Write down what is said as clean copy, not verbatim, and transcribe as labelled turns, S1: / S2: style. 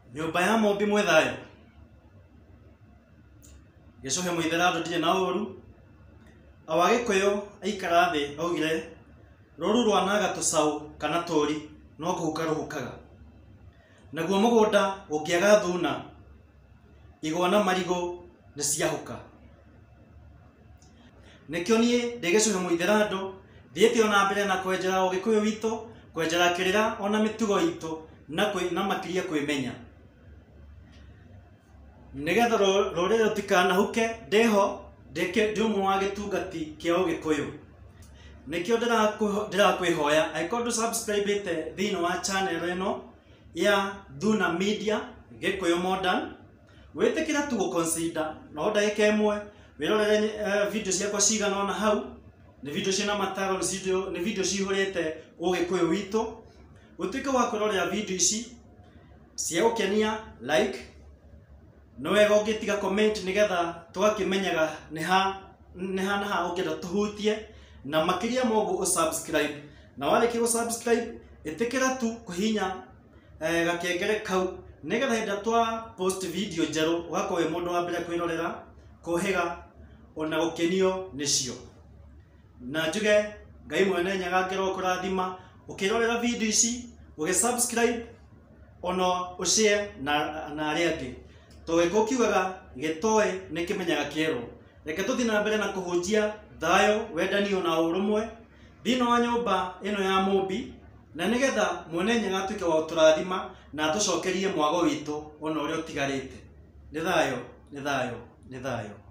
S1: Nyumba ya Mombi mwethayo Gicuhe Muithera ndire na uru Awagikuyu aikara thi augire ruru rwanaga tucau kana turi no kuhuka ruhukaga naguo mugunda ungiaga thuna igwa na marigo ni ciahuka nikio nie Gicuhe Muithera ndo thiete ona mbere na kwenjera Ugikuyu witu kwenjera kirira ona mitugo itu na makiria kwimenya nigetha rorere rutikana huke ndeho ndumwe wa gitungati kia Ugikuyu nikio ndirakwihoya aikondu subscribe ite thini wa channel eno ya Thuna Media Gikuyu Modern witikira tu consider no ndaika imwe wirorere video ciakwa cigana ona hau ni video cina mataro ni video cihurite Ugikuyu witu utuike wa kurorera video ici cia ukenia like no wega ungitiga comment nigetha twakimenyaga ni ha ungenda tuhutie na makiria mogu subscribe na wale ki subscribe itikira tu kuhinya gakengere kau nigetha henda twa post video njeru ugakowe mundu wa mbere kwirorera kuhiga ona gukenio nicio na njuge Ngai mwene nyaga ngero kurathima ukirorera video ici ugisubscribe ono ushare na aria angi togeko kiugaga gitoe nikimenyaga kiero reke tuthi na mbere na kuhunjia thayo wendani ona urumwe thino wa nyumba ino ya Mombi na nigetha mwene nyaga tuke wa turathima na tucokerie mwago witu ona uria utigarite ni thayo